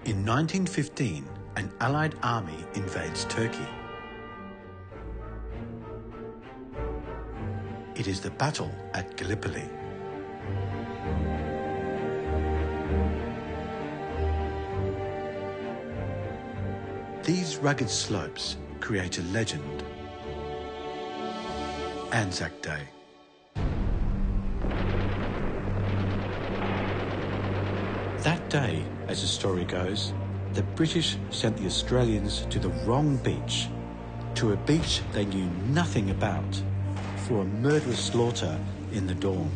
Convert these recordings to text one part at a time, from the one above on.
In 1915, an Allied army invades Turkey. It is the battle at Gallipoli. These rugged slopes create a legend. ANZAC Day. That day, as the story goes, the British sent the Australians to the wrong beach, to a beach they knew nothing about, for a murderous slaughter in the dawn.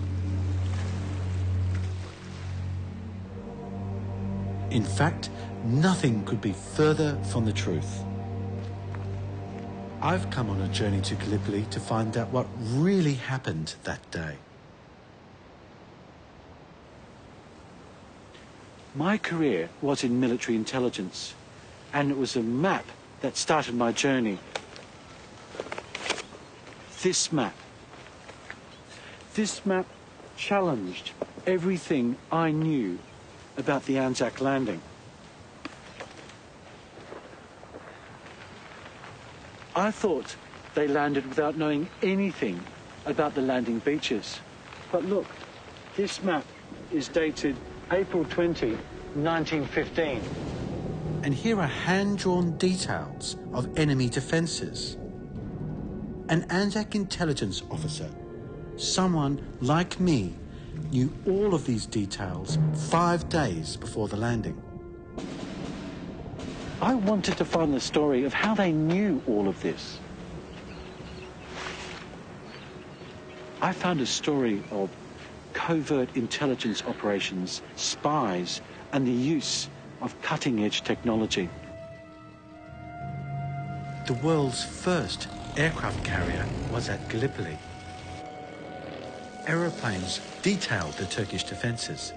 In fact, nothing could be further from the truth. I've come on a journey to Gallipoli to find out what really happened that day. My career was in military intelligence, and it was a map that started my journey. This map challenged everything I knew about the ANZAC landing. I thought they landed without knowing anything about the landing beaches. But look, this map is dated April 20, 1915. And here are hand-drawn details of enemy defences. An ANZAC intelligence officer, someone like me, knew all of these details 5 days before the landing. I wanted to find the story of how they knew all of this. I found a story of covert intelligence operations, spies, and the use of cutting-edge technology. The world's first aircraft carrier was at Gallipoli. Aeroplanes detailed the Turkish defences.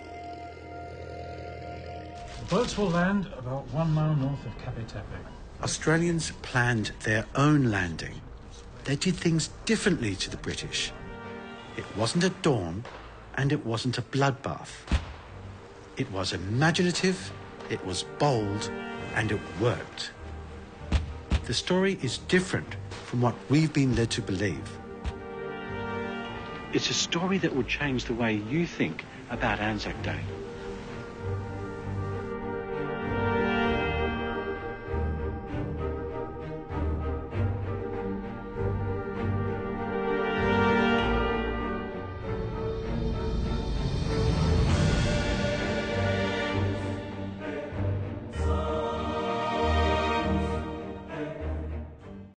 The boats will land about 1 mile north of Gallipoli. Australians planned their own landing. They did things differently to the British. It wasn't at dawn, and it wasn't a bloodbath. It was imaginative, it was bold, and it worked. The story is different from what we've been led to believe. It's a story that will change the way you think about ANZAC Day.